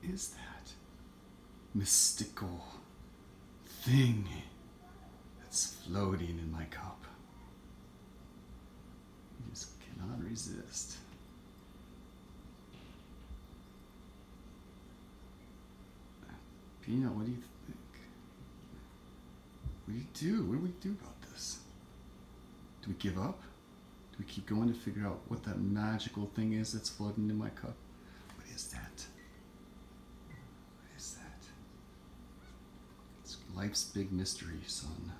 is that mystical thing that's floating in my cup? I just cannot resist. Peanut, what do you think? What do you do? What do we do about this? Do we give up? Do we keep going to figure out what that magical thing is that's floating in my cup? What is that? What is that? It's life's big mystery, son.